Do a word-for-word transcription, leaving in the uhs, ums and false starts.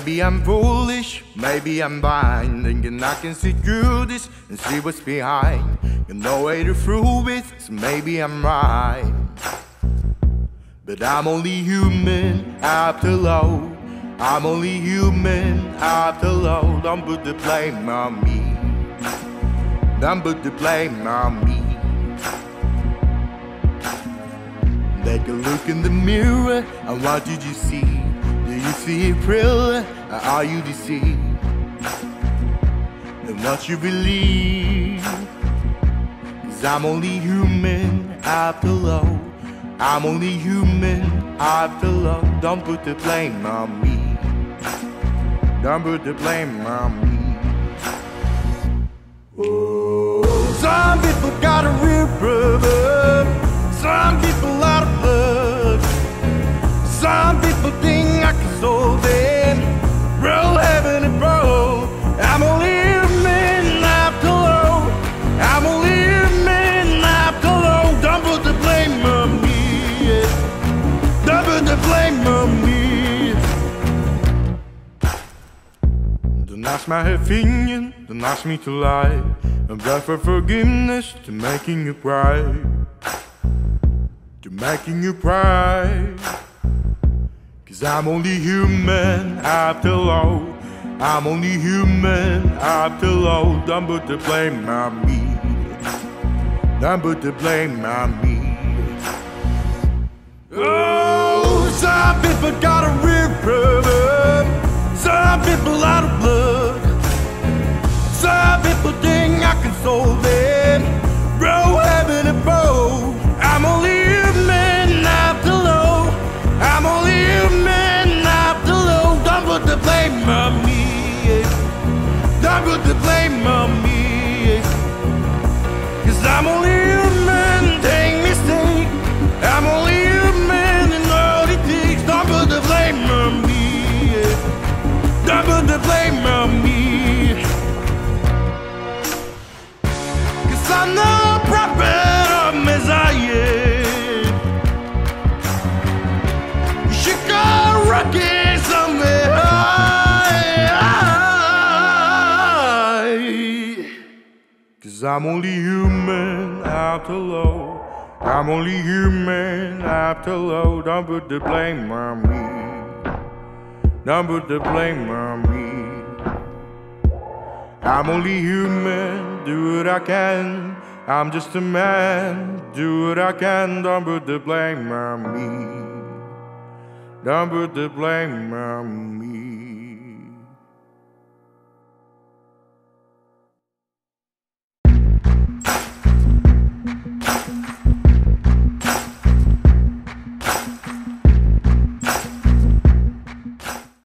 Maybe I'm foolish, maybe I'm blind, thinking I can see through this and see what's behind. Got no way to prove it, so maybe I'm right. But I'm only human after all. I'm only human after all. Don't put the blame on me. Don't put the blame on me. Take a look in the mirror, and what did you see? Do you see April, or are you deceived? And what you believe? 'Cause I'm only human after all. I'm only human after all. Don't put the blame on me. Don't put the blame on me. Oh, some people got a real problem. Some people out of luck. Some people think I can solve them. Bro, heaven and bro, I'm only human after all. I'm only human after all. Don't put the blame on me. Don't put the blame on me. Don't ask my opinion, don't ask me to lie. I'm back for forgiveness, to making you cry. To making you cry. 'Cause I'm only human after all. I'm only human after all. Don't put the blame on me. Don't put the blame on me. Oh, some people got a real problem. Some people out of luck. Some people think I can solve them. Bro, heaven and bro, I'm only human after all. I'm only human after all. Don't put the blame on me. Don't put the blame on me. 'Cause I'm only human, take mistake. I'm only human and all it takes. Don't put the blame on me. Don't put the blame on me. 'Cause I'm no prophet of Messiah. You should go rocking somewhere high. 'Cause I'm only human after all. I'm only human after all. Don't put the blame on me. Don't put the blame on me. I'm only human, do what I can. I'm just a man, do what I can. Don't put the blame on me. Don't put the blame on me.